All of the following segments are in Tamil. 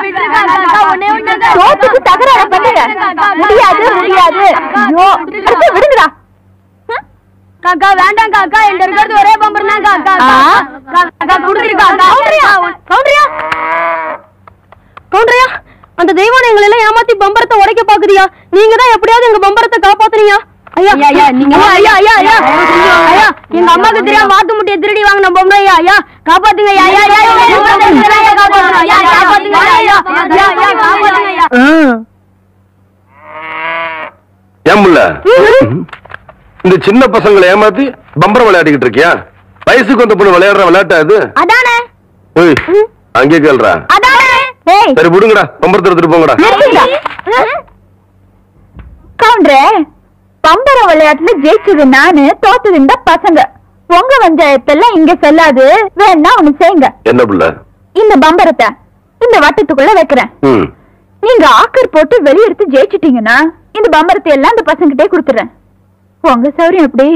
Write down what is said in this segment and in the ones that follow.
தோத்துக்கு தகராறு பண்ணுங்க. முடியாது முடியாது. விடுங்கடா காக்கா. வேண்டாம் காக்கா, என்கிட்ட இருக்கிறது ஒரே பம்பர் தான் காக்கா. காக்கா குடுத்துருக்கா. கவுண்டரியா, அந்த தெய்வம் எங்களை எல்லாம் ஏமாத்தி பம்பரத்தை உடைக்க பாக்குறியா? நீங்க தான் எப்படியாவது எங்க பம்பரத்தை காப்பாத்துறீங்க. ஐயா ஐயா நீங்க ஐயா ஐயா ஐயா ஐயா எங்க அம்மாக்கு தெரியாம வாத்து முட்டையை திருடி வாங்கின பொம்பளை. ஐயா ஐயா காப்பாத்துங்க. ஐயா ஐயா ஐயா காப்பாத்துங்க. ஐயா காப்பாத்துங்க. ஐயா ஐயா காப்பாத்துங்க. ஐயா ஏமுல்ல இந்த சின்ன பசங்களை ஏமாத்தி பம்பரம் விளையாடிக்கிட்டு இருக்கியா? வயசுக்கு வந்த பொண்ணு விளையாடுற விளையாட்டா இது? அதானே. ஓய் அங்கே கேள்றா. அதானே. சரி விடுங்கடா, பம்பரத்தை எடுத்துட்டு போங்கடா. கவுண்டரே, பம்பர விளையாட்டுல ஜெயிச்சது நானு, தோத்தது இந்த பசங்க. உங்க பஞ்சாயத்தெல்லாம் இங்க செல்லாது. வேணா ஒண்ணு செய்யுங்க. என்ன புள்ள? இந்த பம்பரத்தை இந்த வட்டத்துக்குள்ள வைக்கிறேன். நீங்க ஆக்கர் போட்டு வெளியெடுத்து ஜெயிச்சிட்டீங்கன்னா இந்த பம்பரத்தை எல்லாம் இந்த பசங்கிட்டே கொடுத்துறேன். உங்க சௌரியம் எப்படி?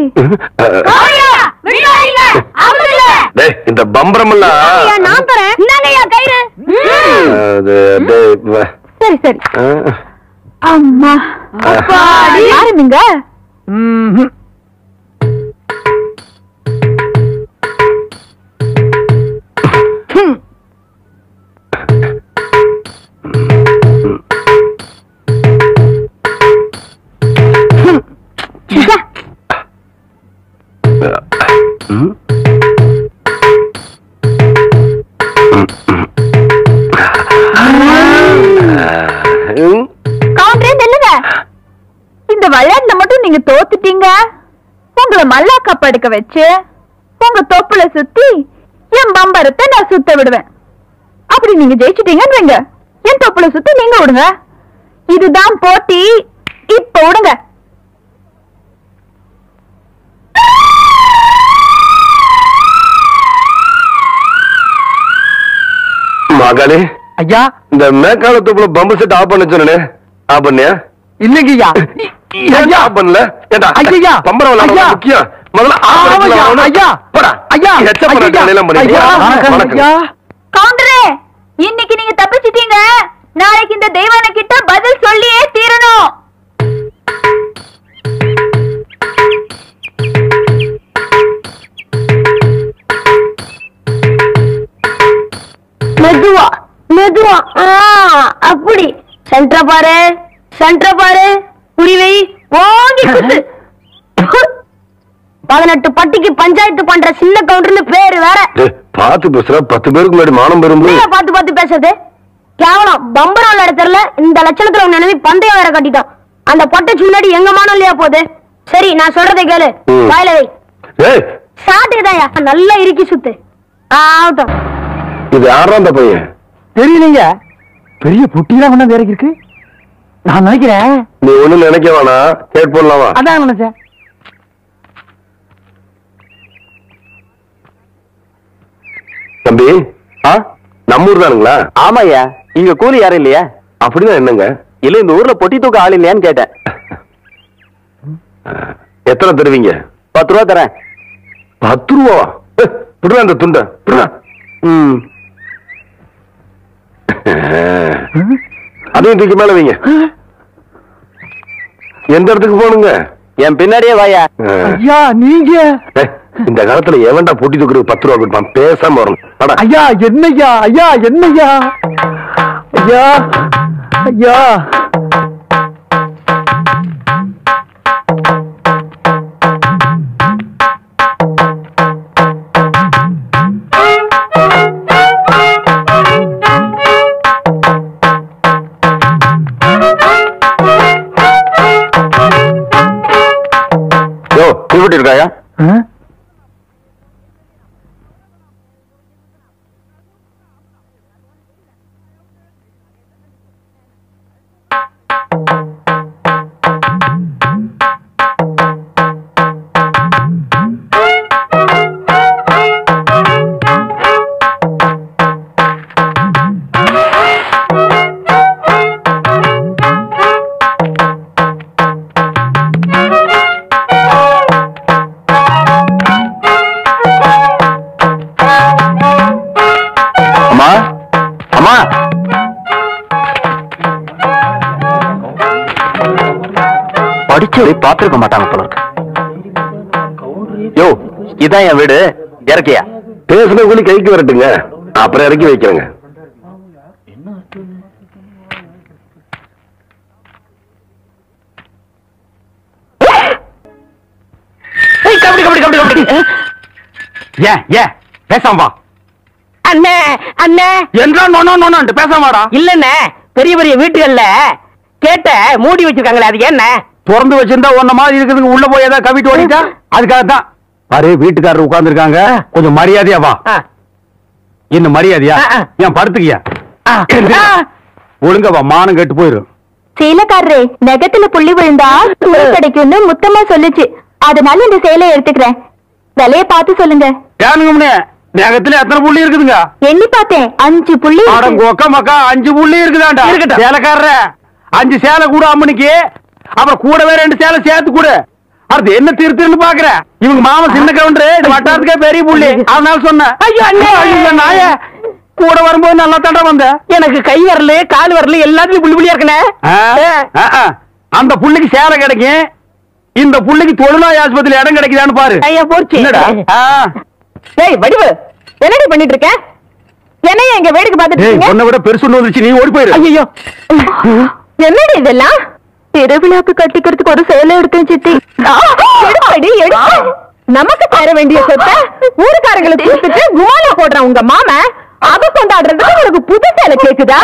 இந்த பம்பரம் எல்லாம் நான் தரேன். சரி சரி. அம்மா ஆரம்பிங்க. இந்த விளையாட்டுல மட்டும் நீங்க தோத்துட்டீங்க. உங்களை மல்லாக்கா படுக்க வச்சு உங்க தொப்புல சுத்தி என் பம்பரத்தை நான் சுத்த விடுவேன். அப்படி நீங்க ஜெயிச்சிட்டீங்கன்னு வைங்க, என் தொப்புல சுத்தி நீங்க விடுங்க. இதுதான் போட்டி. இப்ப விடுங்க. மகளே ஐயா, இந்த மேக்காலத்துக்குள்ள பம்பு செட் ஆஃப் பண்ண சொன்னே, ஆஃப் பண்ணியா? இல்லைங்க ஐயா. ஐயா ஆஃப் பண்ணல. ஏண்டா ஐயா பம்பரம் விளையாட முக்கியம். முதல்ல ஐயா போடா. ஐயா கவுண்டரே, இன்னைக்கு நீங்க தப்பிச்சிட்டீங்க. நாளைக்கு இந்த தெய்வான கிட்ட பதில் சொல்லியே தீரணும். மெதுவா மெதுவா. அப்படி சென்டர் பாரு, சென்டர் பாரு. புரிவை ஓங்கி குத்து. 18 பட்டிக்கு பஞ்சாயத்து பண்ற சின்ன கவுண்டர்னு பேரு வேற. பாத்து பேசுற. 10 பேருக்கு முன்னாடி மானம் பெறும். பாத்து பாத்து பேசுறது கேவலம். பம்பரம் விளையாட தெரியல. இந்த லட்சணத்துல உன் நினைவு பந்தயம் வேற கட்டிட்டான். அந்த பொட்டைக்கு முன்னாடி எங்க மானம் இல்லையா போகுது? சரி நான் சொல்றதை கேளு. வாயில வை. சாட்டுதாயா நல்லா இறுக்கி சுத்து. ஆகட்டும். இது யாரா அந்த பையன்? தெரியலீங்க. பெரிய புட்டிலாம் ஒண்ணு வேற இருக்கு. நான் நினைக்கிறேன். நீ ஒண்ணு நினைக்க வேணாம், கேட் போடலாமா? அதான் நினைச்சேன். தம்பி, நம்ம ஊர் தானுங்களா? ஆமாய்யா. இங்க கூலி யாரும் இல்லையா? அப்படின்னா என்னங்க? இல்ல இந்த ஊர்ல பொட்டி தூக்க ஆள் இல்லையான்னு கேட்டேன். எத்தனை தருவீங்க? 10 ரூபா தரேன். 10 ரூபா? விடுறா அந்த துண்டை. அதையும் தூக்கி மேல வைங்க. எந்த இடத்துக்கு போகணுங்க? என் பின்னாடியே வாயா. ஐயா நீங்க இந்த காலத்துல எவன்டா பொட்டி தூக்குறது 10 ரூபா கொடுப்பான்? பேசாம வரணும். ஐயா என்னய்யா? ஐயா என்னய்யா? ஐயா ஐயா இருக்காயா? அடிச்சு பாத்துருக்க மாட்டாங்க போல இருக்கு. யோ, இதான் என் வீடு, இறக்கியா? பேசுன கூலி கைக்கு வரட்டுங்க, அப்புறம் இறக்கி வைக்கிறேங்க. ஏன் பேசாம வா. அண்ணே அண்ணே என்றா நோன்னு பேசாமாடா. இல்லண்ணே, பெரிய பெரிய வீட்டுகள்ல கேட்ட மூடி வச்சிருக்காங்களே, அது என்ன? திறந்து வச்சிருந்தா ஒன்ன மாதிரி இருக்குதுங்க, உள்ள போய் ஏதாவது கவிட்டு ஓடிட்டா அதுக்காகத்தான். பாரு, வீட்டுக்காரர் உட்கார்ந்து இருக்காங்க, கொஞ்சம் மரியாதையா வா. என்ன மரியாதையா? ஏன் படுத்துக்கியா? ஒழுங்க வா, மானம் கெட்டு போயிரும். சேலைக்காரரே, நெகத்துல புள்ளி விழுந்தா துணி கிடைக்கும்னு முத்தமா சொல்லுச்சு, அதனால இந்த சேலையை எடுத்துக்கிறேன். விலைய பார்த்து சொல்லுங்க. ஏனுங்க, நெகத்துல எத்தனை புள்ளி இருக்குதுங்க? எண்ணி பார்த்தேன், 5 புள்ளி. மக்கா 5 புள்ளி இருக்குதாண்டா. சேலைக்காரர 5 சேலை கூட அம்மனுக்கு, அப்புறம் கூடவே 2 சேலை சேர்த்து கூட. அது என்ன திருன்னு பாக்குற? இவங்க மாமா சின்ன கவுண்டரு, இது வட்டாரத்துக்கே பெரிய புள்ளி, அதனால சொன்னேன். ஐயோ நாய, கூட வரும்போது நல்லா தண்டை வந்த. எனக்கு கை வரல, கால் வரல, எல்லாத்துலயும் புள்ளி புள்ளியா இருக்கனே. அந்த புள்ளிக்கு சேலை கிடைக்கும், இந்த புள்ளிக்கு தொழுநோய் ஆஸ்பத்திரி இடம் கிடைக்குதான்னு பாரு. ஐயா போச்சு. ஏய் வடிவு, என்னடி பண்ணிட்டு இருக்க? என்னைய எங்க வேடிக்கை பார்த்துட்டு இருக்கீங்க? உன்னை விட பெருசு வந்துருச்சு, நீ ஓடி போயிரு. ஐயோ, என்னடி இதெல்லாம்? திருவிழாக்கு கட்டிக்கிறதுக்கு ஒரு சேலை எடுத்தேன் சித்தி. எடுப்படி எடுத்து நமக்கு தர வேண்டிய சொத்தை ஊருக்காரங்களுக்கு கொடுத்துட்டு குமால போடுற உங்க மாம அதை கொண்டாடுறதுக்கு உனக்கு புது சேலை கேக்குதா?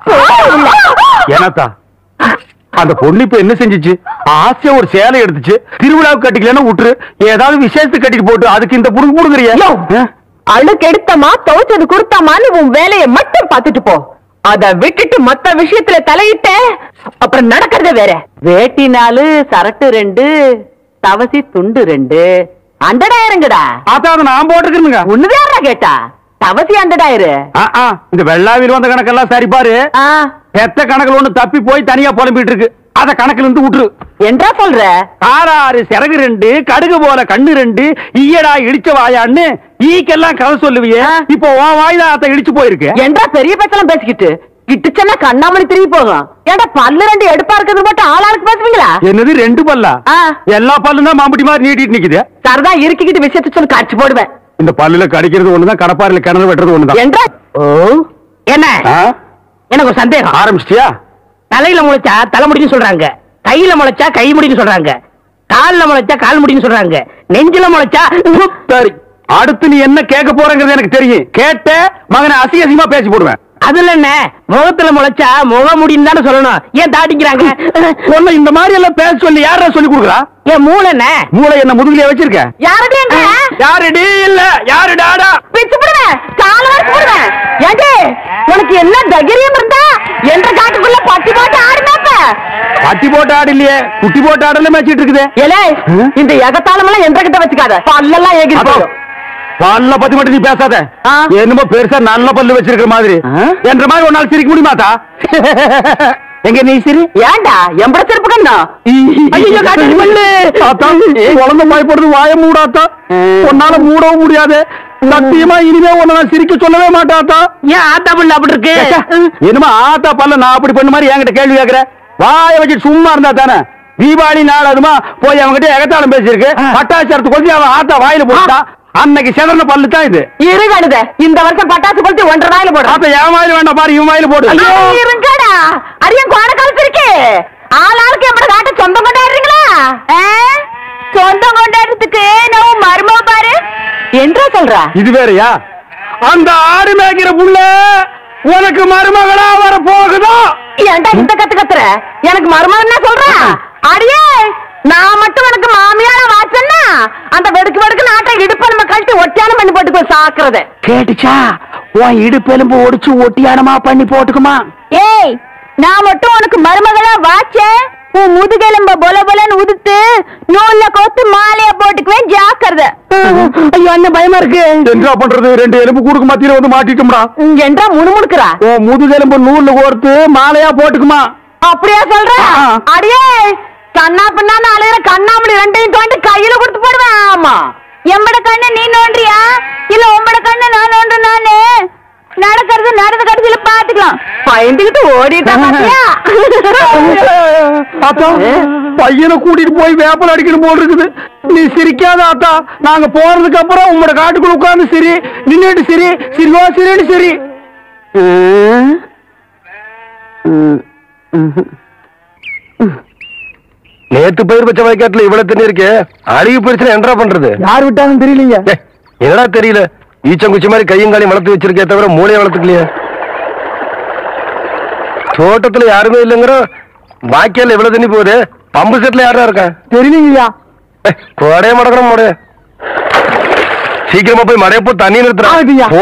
ஏனாத்தா, அந்த பொண்ணு இப்ப என்ன செஞ்சிச்சு? ஆசையா ஒரு சேலை எடுத்துச்சு, திருவிழாவுக்கு கட்டிக்கலன்னா விட்டுரு, ஏதாவது விசேஷத்துக்கு கட்டிட்டு போட்டு அதுக்கு இந்த புடுங்க புடுங்குறியா? அழுக்கு எடுத்தமா துவைச்சது கொடுத்தாமான்னு உன் வேலையை மட்டும் பார்த்துட்டு போ. அத விட்டுட்டு மத்த விஷயத்துல தலையிட்ட அப்புறம் நடக்கிறது வேற. வேட்டி 4, சரட்டு 2, தவசி துண்டு 2, அண்டடாயிரங்கடா. அதான் நான் போட்டுருக்குங்க. ஒண்ணுதாரா கேட்டா? தவசி அண்டடாயிரு. இந்த வெள்ளாவில் வந்த கணக்கெல்லாம் சரி பாரு. பெத்த கணக்குல ஒண்ணு தப்பி போய் தனியா புலம்பிட்டு இருக்கு, அத கணக்குல இருந்து விட்டுரு. என்றா சொல்ற? 6 சிறகு 2, கடுகு போல கண்ணு 2, ஈயடா இடிச்ச வாயான்னு ஈக்கெல்லாம் கதை சொல்லுவிய. இப்போ உன் வாய்தான் அத்த இடிச்சு போயிருக்கு. என்றா பெரிய பேச்செல்லாம் பேசிக்கிட்டு கிட்டுச்சன்னா கண்ணாமணி திரும்பி போகும். ஏன்டா பல்லு 2 எடுப்பா இருக்கிறது மட்டும் ஆளாளுக்கு பேசுவீங்களா? என்னது 2 பல்லா? எல்லா பல்லும் தான் மாம்பட்டி மாதிரி நீட்டிட்டு நிக்குது. சரதா இருக்கிட்டு விஷயத்தை சொல்லி காட்சி போடுவேன். இந்த பல்லுல கடிக்கிறது ஒண்ணுதான், கடப்பாரில கிணறு வெட்டுறது ஒண்ணுதான். என்றா என்ன? எனக்கு ஒரு சந்தேகம். ஆரம்பிச்சிட்டியா? தலையில முளைச்சா தலைமுடின்னு சொல்றாங்க, கையில முளைச்சா கை முடின்னு சொல்றாங்க, கால்ல முளைச்சா கால் முடின்னு சொல்றாங்க, நெஞ்சில முளைச்சா. சரி, அடுத்து நீ என்ன கேட்க போறங்கிறது எனக்கு தெரியும். கேட்ட மகனை அசிங்கமா பேசி போடுவேன். அதுல என்ன, முகத்துல முளைச்சா முக முடின்னு தானே சொல்லணும், ஏன் தாட்டிக்கிறாங்க? ஒண்ணு இந்த மாதிரி எல்லாம் பேச சொல்லி யாரா சொல்லி கொடுக்குறா? என் மூளை என்ன? மூளை என்ன முதுகுலயே வச்சிருக்க? யாருடி? யாருடி? இல்ல யாரு டாடா பிச்சு போடுவேன், கால வரைக்கும் போடுவேன். ஏண்டி உனக்கு என்ன தைரியம் இருந்தா என்ற காட்டுக்குள்ள பட்டி போட்டு ஆடுனாப்ப? பட்டி போட்டு ஆடு இல்லையே, குட்டி போட்டு ஆடல மேய்ச்சிட்டு இருக்குது. ஏலே, இந்த எகத்தாளம் எல்லாம் என்ற கிட்ட வச்சுக்காத, பல்லெல்லாம் ஏகி போடும். பல்ல பத்தி மட்டும் நீ பேசாத. என்னமோ பெருசா நல்ல பல்லு வச்சிருக்கிற மாதிரி என்ற மாதிரி ஒரு நாள் சிரிக்க முடியுமாத்தா? எங்க நீ சிரி? ஏண்டா எம்பட சிறப்பு கண்ணா? குழந்தை பயப்படுறது வாய மூடாத்தா, உன்னால மூடவும் முடியாது. சத்தியமா இனிமே உன்ன நான் சிரிக்க சொல்லவே மாட்டாத்தா. ஏன் ஆத்தா பல்லு அப்படி இருக்கு? என்னமா ஆத்தா பல்ல நான் அப்படி பண்ண மாதிரி என்கிட்ட கேள்வி கேட்கிற? வாய வச்சுட்டு சும்மா இருந்தா தானே? தீபாவளி நாள் அதுமா போய் அவன்கிட்ட எகத்தாளம் பேசியிருக்கு, பட்டாசரத்து கொஞ்சம் அவன் ஆத்தா வாயில போட்டா அன்னைக்கு செதறன பல்லு தான் இது. இருங்கடுத, இந்த வருஷம் பட்டாசு கொளுத்தி 1.5 வாயில போடு. அப்ப என் வாயில வேண்டாம் பாரு, இவன் வாயில போடு. இருங்கடா, அரியன் கோண காலத்து இருக்கு. ஆளாளுக்கு எம்பட காட்ட சொந்தம் கொண்டாடுறீங்களா? சொந்தம் கொண்டாடுறதுக்கு நான் மர்ம பாரு என்றா சொல்ற? இது வேறயா? அந்த ஆடு மேய்க்கிற புள்ள உனக்கு மருமகளா வர போகுதோ? ஏன்டா இந்த கத்து கத்துற? எனக்கு மருமகன் என்ன சொல்ற? அடியே, நான் மட்டும் உனக்கு மாமியார வாச்சன்னா அந்த வெடுக்கு வெடுக்கு நாட்டை இடுப்பெலும்பு கழட்டி ஒட்டியானம் பண்ணி போட்டுக்கோ. சாக்குறத கேட்டுச்சா? உன் இடுப்பெலும்பு ஒடிச்சு ஒட்டியானமா பண்ணி போட்டுக்குமா? ஏய், நான் மட்டும் உனக்கு மருமகளா வாச்சேன், உன் முதுகெலும்ப பொல பொலன்னு உதுத்து நூல்ல கோத்து மாலையா போட்டுக்குவேன், ஜாக்கிரதை. ஐயோ, அண்ணன் பயமா இருக்கு. என்ன பண்றது? 2 எலும்பு கூடுக்கு மத்தியில வந்து மாட்டிட்டோம்டா. என்றா முணுமுணுக்குறா? உன் முதுகெலும்பு நூல்ல கோர்த்து மாலையா போட்டுக்குமா? அப்படியா சொல்ற? அடியே, கண்ணா பின்னான்னு அலையிற கண்ணாமணி 2ஐயும் தோண்டி கையில கொடுத்து போடுவேன். ஆமா, எம்பட கண்ணு நீ நோண்டியா இல்ல உம்பட கண்ணு நான் நோண்டு? நானு நடக்கிறது நடந்த கடைசியில பாத்துக்கலாம். பயந்துகிட்டு ஓடிட்டா ஆத்தா பையனை கூட்டிட்டு போய் வேப்பல் அடிக்கணும் போல் இருக்குது. நீ சிரிக்காத ஆத்தா. நாங்க போறதுக்கு அப்புறம் உங்களோட காட்டுக்குள்ள உட்கார்ந்து சரி நின்னுட்டு சரி சிரிவா சரின்னு சரி. நேத்து பயிர் பச்சை வயக்காட்டுல இவ்வளவு தண்ணி இருக்கு. அழுகி போயிடுச்சுன்னா என்னடா பண்றது? யார் விட்டாங்கன்னு தெரியலீங்க. என்னடா தெரியல. ஈச்சங்குச்சி மாதிரி கையும் காலையும் வளர்த்து வச்சிருக்கே தவிர மூளையை வளர்த்துக்கலையே. தோட்டத்துல யாருமே இல்லைங்கிற பாக்கியால எவ்வளவு தண்ணி போகுது. பம்பு செட்ல யாரா இருக்கா தெரியலீங்கய்யா. கோடைய மடக்கணும் மோடைய. சீக்கிரமா போய் மடைய போ தண்ணி நிறுத்துறான்.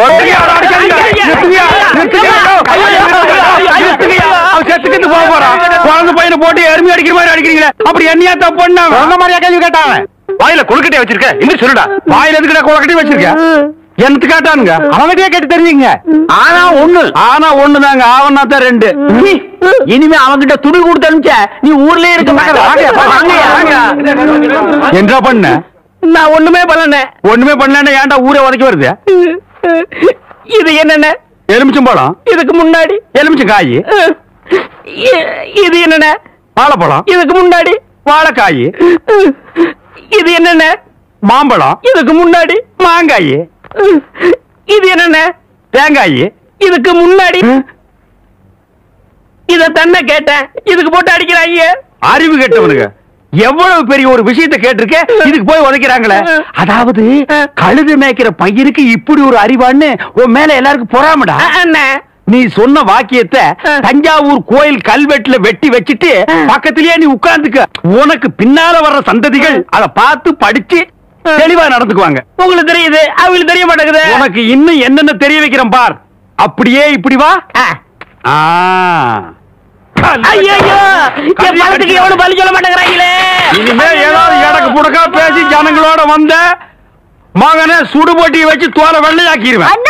குழந்தை பையனை போட்டு எருமை அடிக்கிற மாதிரி அடிக்கிறீங்களே, அப்படி என்னையா தப்பு பண்ண மாதிரியா கேள்வி கேட்டாங்க. வாயில கொழுக்கட்டை வச்சிருக்க இன்னும் சொல்லுடா. வாயில எதுக்கிட்ட கொழுக்கட்டை வச்சிருக்க? எனக்கு கேட்டானுங்க. அவங்ககிட்டயே கேட்டு தெரிஞ்சுங்க. ஆனா ஒண்ணுதாங்க. ஆவனா தான் ரெண்டு. இனிமே அவங்கிட்ட துணி கொடுத்து அனுப்பிச்ச நீ ஊர்லயே இருக்க என்ன பண்ண? நான் ஒண்ணுமே பண்ணல. ஏன்டா ஊரே உதைக்க வருது? இது என்னென்ன? எலுமிச்சம் பழம். இதுக்கு முன்னாடி எலுமிச்சம் காய். இது என்னென்ன? வாழைப்பழம். இதுக்கு முன்னாடி வாழைக்காய். இது என்னென்ன? மாம்பழம். இதுக்கு முன்னாடி மாங்காய். இது என்னென்ன? தேங்காய். இதுக்கு முன்னாடி இத தன்னை கேட்டேன். இதுக்கு போட்டு அடிக்கிறாங்க. அறிவு கேட்டவனுங்க. எவ்வளவு பெரிய ஒரு விஷயத்தை கேட்டிருக்க, இதுக்கு போய் உதைக்கிறாங்களே. அதாவது கழுது மேய்க்கிற பையனுக்கு இப்படி ஒரு அறிவான்னு உன் மேல எல்லாருக்கும் பொறாமடா. நீ சொன்ன வாக்கியத்தை தஞ்சாவூர் கோயில் கல்வெட்டுல வெட்டி வச்சிட்டு பக்கத்திலேயே நீ உட்கார்ந்துக்க. உனக்கு பின்னால வர்ற சந்ததிகள் அதை பார்த்து படிச்சு தெளிவா நடந்துக்குவாங்க. உங்களுக்கு தெரியுது, அவங்களுக்கு தெரிய மாட்டேங்குது. உனக்கு இன்னும் என்னென்ன தெரிய வைக்கிறேன் பார். அப்படியே இப்படி வா. எவ்வளவு பலி சொல்ல மாட்டேங்கிறாங்களே. இனிமே ஏதாவது எனக்கு புடக்கா பேசி ஜனங்களோட வந்த மகனை சுடு போட்டியை வச்சு தோலை வெள்ளையாக்கிடுவேன்.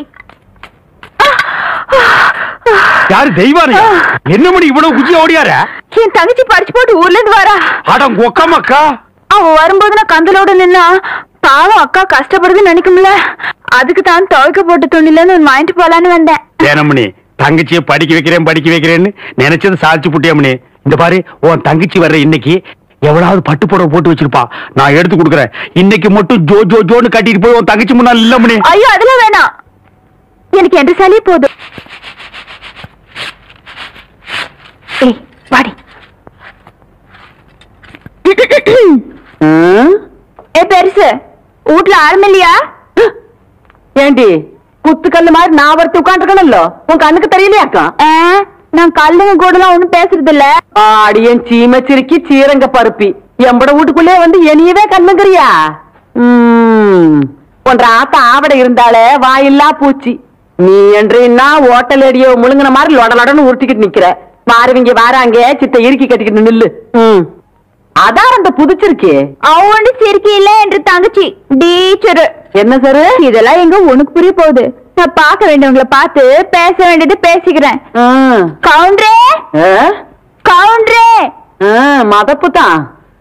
யாரு தெய்வாரு? என்ன மணி இவ்வளவு குச்சி ஓடியார? என் தங்கச்சி படிச்சு போட்டு ஊர்ல இருந்து வரா. அடம் கொக்கமக்கா. அவ வரும்போது நான் கந்தலோட நின்னா பாவம் அக்கா கஷ்டப்படுதுன்னு நினைக்கும்ல. அதுக்கு தான் துவைக்க போட்டு துணிலன்னு வாங்கிட்டு போலான்னு வந்தேன். ஏனமணி தங்கச்சியை படிக்க வைக்கிறேன்னு நினைச்சது சாதிச்சு புட்டியம்மணி. இந்த பாரு, உன் தங்கச்சி வர்ற இன்னைக்கு எவ்வளவு பட்டு புடவை போட்டு வச்சிருப்பா. நான் எடுத்து கொடுக்குறேன். இன்னைக்கு மட்டும் ஜோ ஜோ ஜோன்னு கட்டிட்டு போய் உன் தங்கச்சி முன்னாள் இல்ல மணி. ஐயோ அதெல்லாம் வேணாம். எனக்கு எந்த சாலியே போதும். வாடி. பெருசு வீட்டுல ஆரம்பம் இல்லையா? ஏண்டி குத்து கல்லு மாதிரி நான் ஒருத்த உட்காந்துருக்கணும்ல, உன் கண்ணுக்கு தெரியலையாக்கா? நான் கல்லுங்க கூட எல்லாம் ஒண்ணும் பேசுறது இல்ல. ஆடியன் சீமச்சிருக்கி சீரங்க பருப்பி எம்பட வீட்டுக்குள்ளே வந்து என்னையவே கண்ணுங்கிறியா? ஒன்ற ஆத்த ஆவடை இருந்தாலே வாயில்லா பூச்சி. நீ என்றா ஓட்டல் அடியோ முழுங்கின மாதிரி லொடலொடன்னு உருட்டிக்கிட்டு நிக்கிற. வாரவங்க வாராங்க சித்த இறுக்கி கட்டிக்கிட்டு நில்லு. அதான் அந்த புதுச்சிருக்கே அவண்டு சிரிக்கி இல்ல என்று தங்கச்சி டீச்சரு. என்ன சார் இதெல்லாம் எங்க உனக்கு புரிய போகுது? நான் பார்க்க வேண்டியவங்களை பார்த்து பேச வேண்டியது பேசிக்கிறேன். கவுண்டரே கவுண்டரே. மதப்பு தான்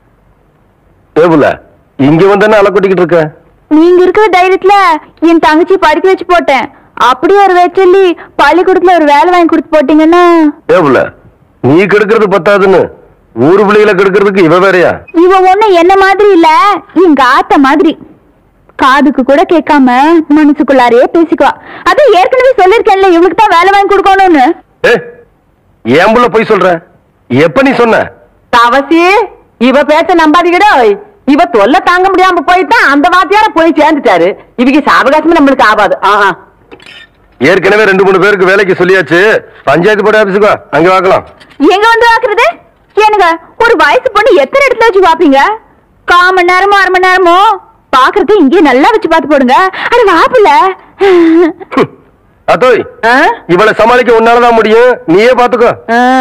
இங்க வந்து அலை கொட்டிக்கிட்டு இருக்க. நீங்க இருக்கிற தைரியத்துல என் தங்கச்சி படிக்க வச்சு போட்டேன். அப்படி ஒரு வச்சல்லி பள்ளிக்கூடத்துல ஒரு வேலை வாங்கி கொடுத்து போட்டீங்கன்னா. நீ கெடுக்கிறது பத்தாதுன்னு ஊரு பிள்ளைகளை கெடுக்கிறதுக்கு இவ வேறையா? இவ ஒண்ணு என்ன மாதிரி இல்ல, எங்க ஆத்த மாதிரி. காதுக்கு கூட கேட்காம மனசுக்குள்ளாரையே பேசிக்குவா. அது ஏற்கனவே சொல்லிருக்கேன்ல இவளுக்கு தான் வேலை வாங்கி கொடுக்கணும்னு. ஏன் புள்ள போய் சொல்ற? எப்ப நீ சொன்ன? தவசி இவ பேச்ச நம்பாதீங்கடா. இவ தொல்லை தாங்க முடியாம போயிட்டான். அந்த வாத்தியார போய் சேர்ந்துட்டாரு. இவங்க சாவகாசமே நம்மளுக்கு ஆகாது. ஏற்கனவே 2-3 பேருக்கு வேலைக்கு சொல்லியாச்சு. பஞ்சாயத்து போர்டு ஆபீஸுக்கு அங்க வாக்கலாம். எங்க வந்து வாக்குறது? எனக்கு ஒரு வயசு பொண்ணு எத்தனை இடத்துல வச்சு பாப்பீங்க? 1/4 மணி நேரமோ 1/2 மணி நேரமோ பாக்குறது இங்கே நல்லா வச்சு பாத்து போடுங்க. அட வாப்புல அத்தோய் இவளை சமாளிக்க உன்னாலதான் முடியும். நீயே பாத்துக்கோ.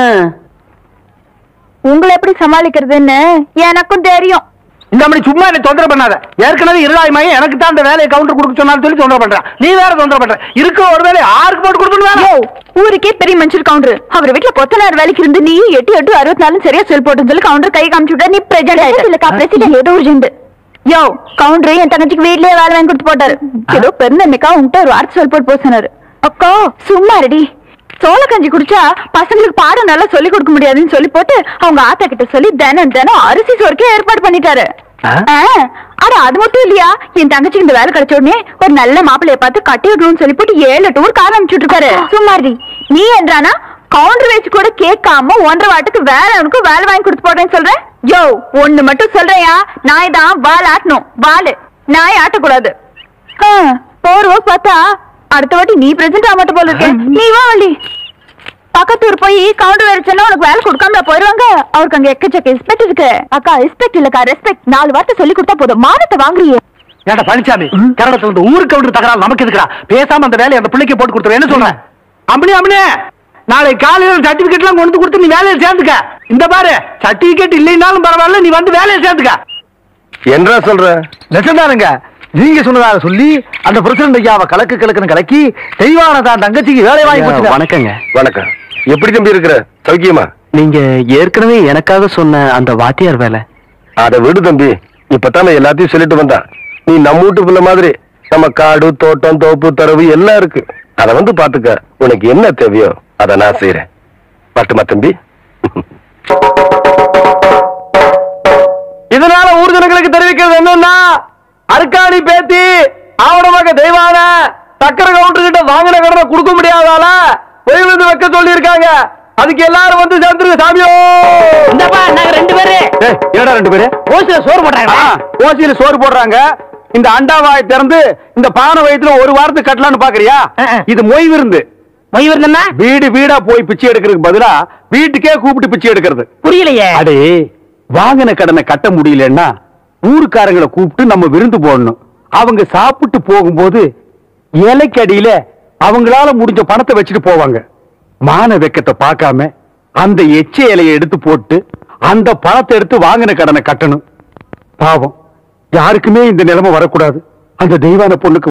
உங்களை எப்படி சமாளிக்கிறதுன்னு எனக்கும் தெரியும். இந்த மாதிரி சும்மா என்ன தொந்தரவு பண்ணாத. ஏற்கனவே இருளாய்மாயி எனக்கு தான் அந்த வேலையை கவுண்டர் கொடுக்க சொன்னாலும் சொல்லி தொந்தரவு பண்ற. நீ வேற தொந்தரவு பண்ற. இருக்கிற ஒரு வேலையை ஆருக்கு போட்டு கொடுக்கணும்? ஊருக்கே பெரிய மனுஷர் கவுண்டர். அவர் வீட்டுல கொத்தனார் வேலைக்கு இருந்து நீ 8-8 64 சரியா சொல் போட்டுன்னு சொல்லி கவுண்டர் கை காமிச்சு விட்டா. நீ பிரசிடென்ட் ஏதோ ஒரு ஜெண்டு. யோ கவுண்டர் என் தங்கச்சிக்கு வீட்லயே வேலை வாங்கி கொடுத்து போட்டாரு. ஏதோ பெருந்தன்னைக்கா உன்கிட்ட ஒரு வார்த்தை சொல் போட்டு போனாரு. அக்கா சும்மா ரெடி. சோள கஞ்சி குடிச்சா பசங்களுக்கு பாடம் நல்லா சொல்லி கொடுக்க முடியாதுன்னு சொல்லி போட்டு அவங்க ஆத்தா கிட்ட சொல்லி தினம் தினம் அரிசி சோறுக்கே ஏற்பாடு பண்ணிட்டாரு. அட அது மட்டும் இல்லையா, என் தங்கச்சிக்கு இந்த வேலை கிடைச்ச உடனே ஒரு நல்ல மாப்பிள்ளைய பார்த்து கட்டி விடணும்னு சொல்லி போட்டு 7 டூர் கார் அனுப்பிச்சுட்டு இருக்காரு. சும்மாரி நீ என்றானா கவுண்டர் வச்சு கூட கேட்காம 1.5 வாட்டுக்கு வேலை அவனுக்கு வேலை வாங்கி கொடுத்து போடுறேன்னு சொல்றேன். யோ ஒண்ணு மட்டும் சொல்றையா, நாய் தான் வால் ஆட்டணும், வாலு நாய் ஆட்டக்கூடாது. போர்வ பார்த்தா அடுத்த வாட்டி நீ பிரசன்ட் ஆக மாட்ட போல இருக்கேன். நீ வா வள்ளி, பக்கத்தூர் போய் கவுண்டர் வரைச்சா உனக்கு வேலை கொடுக்காம போயிருவாங்க. அவருக்கு அங்க எக்கச்சக்க ரெஸ்பெக்ட் இருக்கு. அக்கா ரெஸ்பெக்ட் இல்லக்கா ரெஸ்பெக்ட். 4 வார்த்தை சொல்லி கொடுத்தா போதும், மானத்தை வாங்குறியே. ஏடா பழனிசாமி, கரடத்துல இருந்து ஊருக்கு கவுண்டர் தகராறு நமக்கு எதுக்குடா? பேசாம அந்த வேலையை அந்த பிள்ளைக்கு போட்டு கொடுத்துரு. என்ன சொல்றேன் அம்மனி? அம்மனே நாளை காலையில சர்டிபிகேட் எல்லாம் கொண்டு கொடுத்து நீ வேலையை சேர்ந்துக்க. இந்த பாரு சர்டிபிகேட் இல்லைன்னாலும் பரவாயில்ல, நீ வந்து வேலையை சேர்ந்துக்க. என்ன சொல்ற? லட்சம்தானுங்க. நீங்க சொன்னதாக சொல்லி அந்த பிரசிடண்ட் ஐயாவை கலக்குன்னு கலக்கி தெய்வான தான் தங்கச்சிக்கு வேலை வாங்கி கொடுத்து. வணக்கங்க. வணக்கம். எப்படி தம்பி இருக்கிற? சௌக்கியமா? நீங்க ஏற்கனவே எனக்காக சொன்ன அந்த வாத்தியார் வேலை அதை விடு தம்பி. இப்பதான் எல்லாத்தையும் சொல்லிட்டு வந்தான். நீ நம்ம வீட்டு பிள்ளை மாதிரி நம்ம காடு தோட்டம் தோப்பு தரவு எல்லாம் இருக்கு. அதை வந்து பாத்துக்க. உனக்கு என்ன தேவையோ அதை நான் செய்யறேன். பட்டுமா தம்பி? இதனால ஊர் ஜனங்களுக்கு தெரிவிக்கிறது என்னன்னா, அருக்காணி பேத்தி ஆவணமாக தெய்வான சக்கரை கவுண்டர் கிட்ட வாங்கின கடனை கொடுக்க முடியாதால போய் வந்து வைக்க சொல்லி இருக்காங்க. அதுக்கு எல்லாரும் வந்து சேர்ந்துருங்க சாமியோ. நாங்க 2 பேரு. என்னடா 2 பேரு? ஓசியில சோறு போடுறாங்க. ஓசியில சோறு போடுறாங்க. இந்த அண்டாவாயை திறந்து இந்த பானை வயிற்றுல 1 வாரத்துக்கு கட்டலான்னு பாக்குறியா? இது மொய் விருந்து. மொய் விருந்துன்னா வீடு வீடா போய் பிச்சை எடுக்கிறதுக்கு பதிலா வீட்டுக்கே கூப்பிட்டு பிச்சை எடுக்கிறது. புரியலையே. அடே வாங்கின கடனை கட்ட முடியலன்னா ஊருக்காரங்களை கூப்பிட்டு நம்ம விருந்து போடணும். அவங்க சாப்பிட்டு போகும்போது இலைக்கடியில அவங்களால முடிஞ்ச பணத்தை வச்சுட்டு போவாங்க. மான வெக்கத்தை பார்க்காம அந்த எச்ச இலையை எடுத்து போட்டு அந்த பணத்தை எடுத்து வாங்கின கடனை கட்டணும். பாவம் யாருக்குமே இந்த நிலைமை வரக்கூடாது. அந்த தெய்வான பொண்ணுக்கு